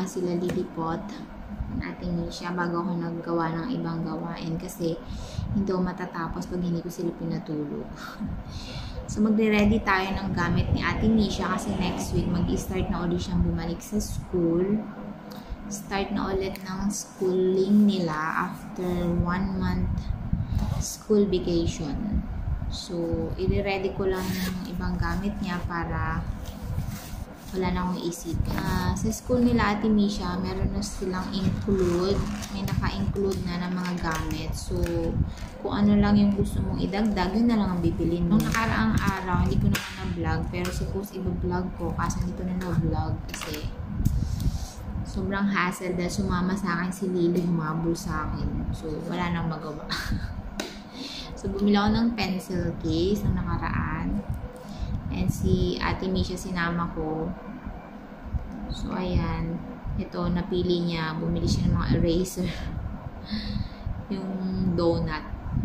sila lilipot. Ate Misha, bago ako naggawa ng ibang gawain kasi hindi ako matatapos pag hindi ko sila pinatulog. So, magre-ready tayo ng gamit ni Ate Misha kasi next week mag-start na ulit siyang bumalik sa school. Start na ulit ng schooling nila after 1 month school vacation. So, i-ready ko lang yung ibang gamit niya para wala na akong isipin. Sa school nila Ate Misha, meron na silang include. May naka-include na ng mga gamit. So, kung ano lang yung gusto mong idagdag, yun na lang ang bibilin mo. Nung nakaraang araw, hindi ko naman na-vlog. Pero suppose i-vlog ko. Kasi hindi ko na na-vlog. Kasi sobrang hassle dahil sumama sa akin si Lily. Humabol sa akin. So, wala nang magawa. So, bumili ako ng pencil case nung nakaraan. And si Ate Misha sinama ko. So, ayan. Ito, napili niya. Bumili siya ng mga eraser. Yung donut.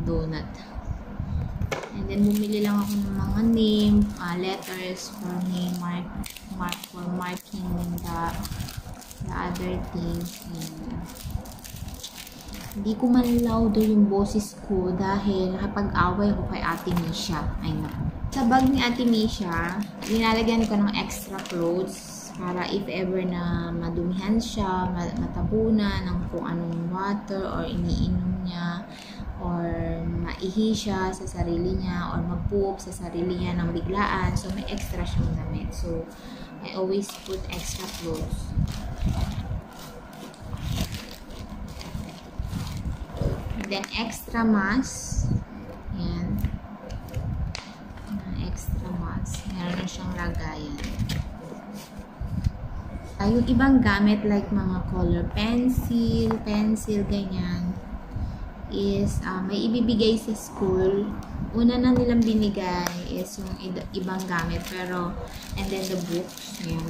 And then, bumili lang ako ng mga name, letters for name, for marking the other things. And, hindi ko man-louder yung boses ko dahil nakapag-away ako kay Ate Misha. Ay, naku. Sa bag ni Ate Misha, linalagyan ko ng extra clothes para if ever na madumihan siya, matabunan ng kung anong water or iniinom niya or maihi siya sa sarili niya or mag-poop sa sarili niya ng biglaan. So, may extra siyang damit. So, I always put extra clothes. And then, extra mask. Ayan. Extra mask. Meron na siyang lagayan. Yung ibang gamit like mga color pencil, ganyan, is may ibibigay sa school. Una na nilang binigay is yung ibang gamit. Pero, and then the books. Ayan.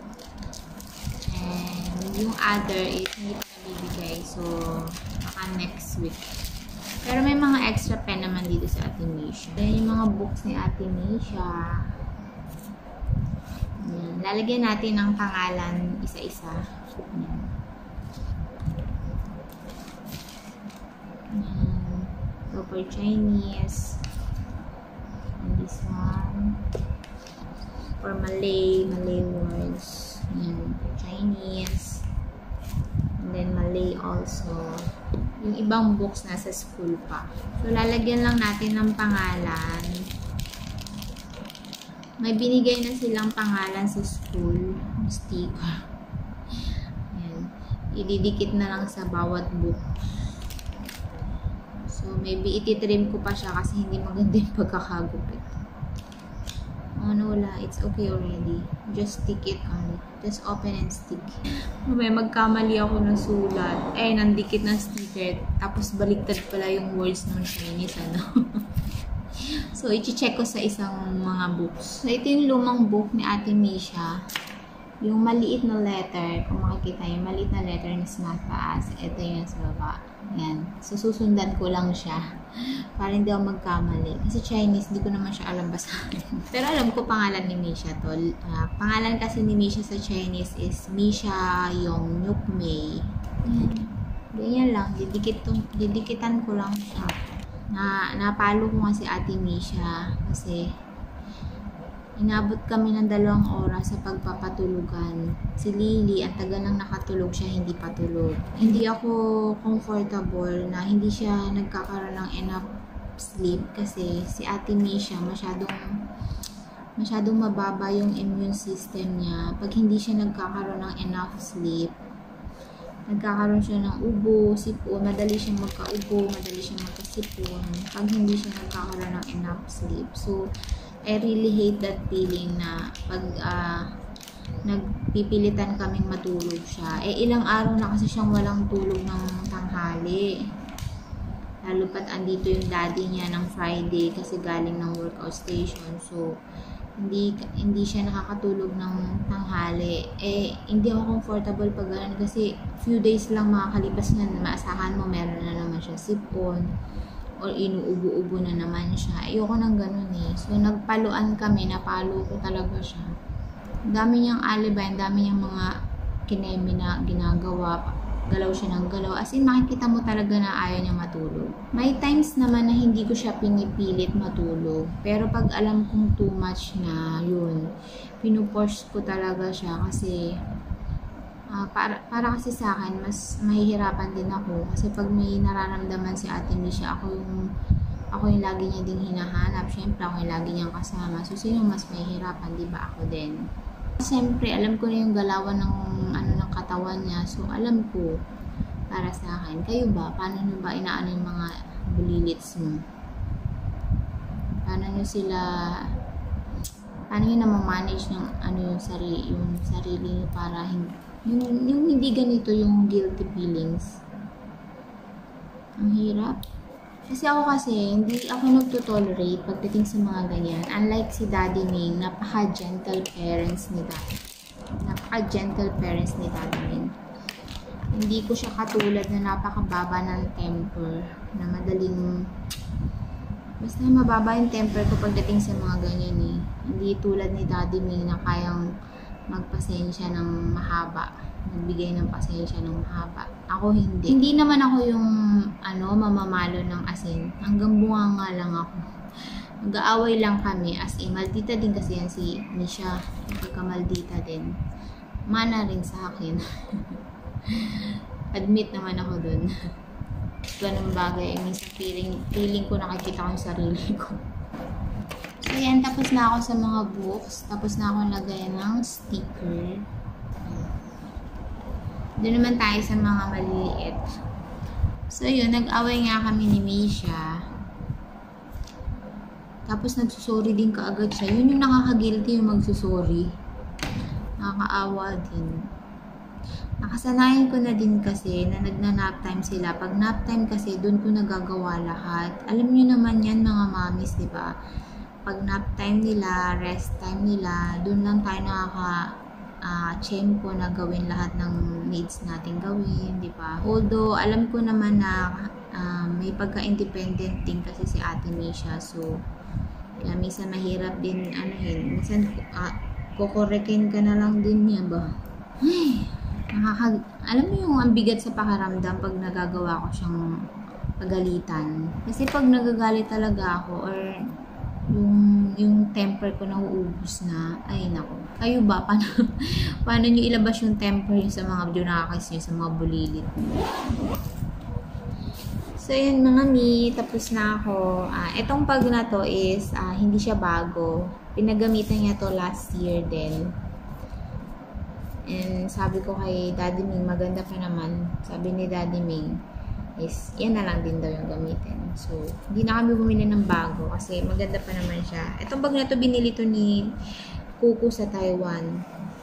And yung other is hindi pa nabibigay. So, baka next week. Pero may mga extra pen naman dito sa Ate Misha. Then, yung mga books ni Ate Misha. Ayan. Lalagyan natin ng pangalan isa-isa. Ayan. Ayan. So, for Chinese. And this one. For Malay words. Ayan. For Chinese. And then, Malay also. Yung ibang books nasa school pa. So, lalagyan lang natin ng pangalan. May binigay na silang pangalan sa school. Sticker. Ayan. Ididikit na lang sa bawat book. So, maybe ititrim ko pa siya kasi hindi maganda yung pagkakagupit. Oh, no, wala. It's okay already. Just stick it only. Just open and stick. May magkamali ako ng sulat. Nandikit na sticker. Tapos baliktad pala yung words ng Chinese, ano. So, i-check ko sa isang mga books. So, ito yung lumang book ni Ate Misha. Yung maliit na letter. Kung makikita yung maliit na letter na sa taas. Ito yung sa baba. Yan. So, susundan ko lang siya. Para hindi ako magkamali. Kasi Chinese, di ko naman siya alam basahin. Pero alam ko pangalan ni Misha to. Pangalan kasi ni Misha sa Chinese is Misha Yongyuk Mei. Ganyan lang. Didikitan ko lang siya. Napalo ko nga si Ate Misha. Kasi inabot kami ng 2 oras sa pagpapatulugan. Si Lily, ang tagal nang nakatulog siya, hindi patulog. Hindi ako comfortable na hindi siya nagkakaroon ng enough sleep kasi si Ate Misha masyadong mababa yung immune system niya. Pag hindi siya nagkakaroon ng enough sleep, nagkakaroon siya ng ubo, sipon, madali siyang magka-ubo, madali siyang magka-sipon pag hindi siya nagkakaroon ng enough sleep. So, I really hate that feeling na pag nagpipilitan kaming matulog siya. Ilang araw na kasi siyang walang tulog ng tanghali. Lalo pat andito yung daddy niya ng Friday kasi galing ng workout station. So, hindi siya nakakatulog ng tanghali. Hindi ako comfortable pag gano'n kasi few days lang makakalipas na maasahan mo meron na naman siya sipon or inuubo-ubo na naman siya. Ayoko nang ganun eh. So, nagpaluan kami. Napalo ko talaga siya. Ang dami niyang alibay. Ang dami niyang mga kineme na ginagawa, galaw siya ng galaw. As in, makikita mo talaga na ayaw niya matulog. May times naman na hindi ko siya pinipilit matulog. Pero pag alam kong too much na, yun, pinupush ko talaga siya kasi para kasi sa akin, mas mahihirapan din ako. Kasi pag may nararamdaman si Ate Misha, ako yung lagi niya ding hinahanap. Siyempre, ako yung lagi niyang kasama. So, sino mas mahihirapan? Diba ako din? Siyempre, alam ko na yung galawan ng katawan niya. So, alam ko para sa akin. Kayo ba? Paano nyo ba inaano yung mga bulilits mo? Paano nyo namamanage ng yung sarili nyo para yung hindi ganito yung guilty feelings? Ang hirap. Kasi hindi ako nagtotolerate pagdating sa mga ganyan. Unlike si Daddy Ming, napaka-gentle parents ni Daddy Ming. Hindi ko siya katulad na napakababa ng temper, na basta mababa yung temper ko pagdating sa mga ganyan eh. Hindi tulad ni Daddy Ming na kayang magpasensya ng mahaba, magbigay ng pasensya ng mahaba. Ako hindi. Hindi naman ako yung mamamalo ng asin. Hanggang bunganga lang ako. Mag-aaway lang kami. As in, maldita din kasi yan si Misha. Pagka-maldita din. Mana rin sa akin. Admit naman ako dun. Ganun bagay. Minsan feeling ko nakikita ko yung sarili ko. So, yan. Tapos na ako sa mga books. Tapos na ako lagay ng sticker. Doon naman tayo sa mga maliliit. So, yun. Nag-away nga kami ni Misha. Tapos, nagsusorry din kaagad siya. Yun yung nakaka-guilty yung magsusorry. Nakakaawa din. Nakasanayan ko na din kasi na nagna-nap time sila. Pag nap time kasi, doon ko nagagawa lahat. Alam nyo naman yan, mga mamis, di ba? Pag nap time nila, rest time nila, doon lang tayo tiyempo na gawin lahat ng needs natin gawin, di ba? Although, alam ko naman na may pagka-independent din kasi si Ate Misha. So, kaya minsan mahirap din, minsan kukorekin ka na lang din niya ba? Ay, alam mo yung ang bigat sa pakaramdam pag nagagawa ko siyang pagalitan. Kasi pag nagagalit talaga ako or yung temper ko nauubos na, ay nako. Kayo ba? Paano nyo ilabas yung temper nyo sa mga junakis nyo, sa mga bulilit? So, yun mga mi, tapos na ako. Itong pag na to is, hindi siya bago. Pinagamitan niya to last year din. And sabi ko kay Daddy Ming, maganda pa naman. Sabi ni Daddy Ming, is yan na lang din daw yung gamitin. So, hindi na kami bumili ng bago kasi maganda pa naman siya. Itong bag na to, binili to ni Kuku sa Taiwan.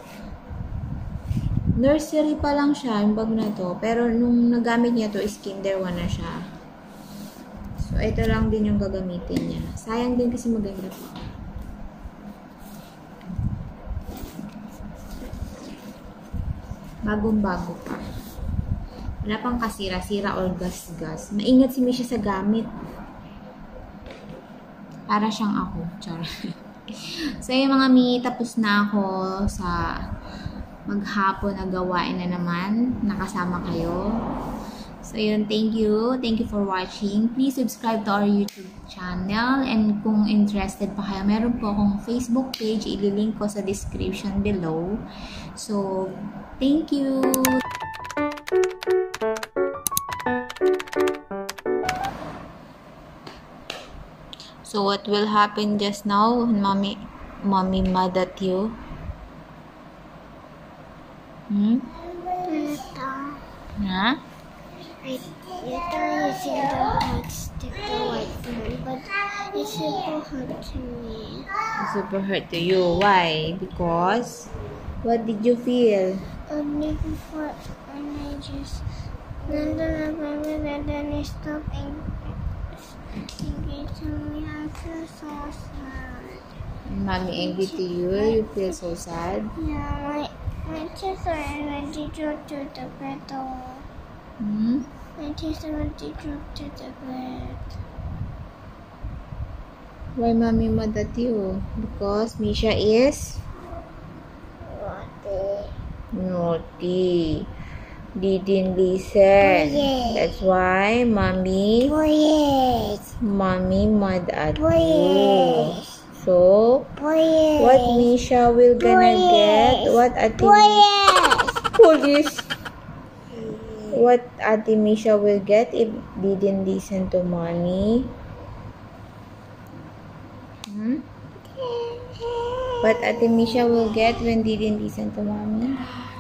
Nursery pa lang siya, yung bag na to. Pero nung nagamit niya to, is Kinder 1 na siya. So, ito lang din yung gagamitin niya. Sayang din kasi maganda po. Bagong-bago pa. Wala pang kasira-sira or gas-gas. Maingat si Misha sa gamit. Para siyang ako. Char. So, yung mga mi, tapos na ako sa maghapon na gawain na naman. Nakasama kayo. So, yun. Thank you. Thank you for watching. Please subscribe to our YouTube channel. And kung interested pa kayo, meron po akong Facebook page. Ililink ko sa description below. So, thank you. So, what will happen just now when mommy mad at you? Huh? You try using the hot stick to white phone, but it's super hurt to me. It's super hurt to you. Why? Because? What did you feel? Before, when I just then I stopped and to me, I feel so sad. Mommy angry to you? You feel so sad? Yeah, my teeth are already dropped to the bed. My teeth already dropped to the bed. Why mommy mad at you? Because Misha is? Naughty. Didn't listen. Yes. That's why mommy Yes. mad at you. Yes. So Yes. what Misha will gonna get? What Ate Police? What Ate Misha will get if didn't listen to mommy? What Ate Misha will get when didn't listen to mommy?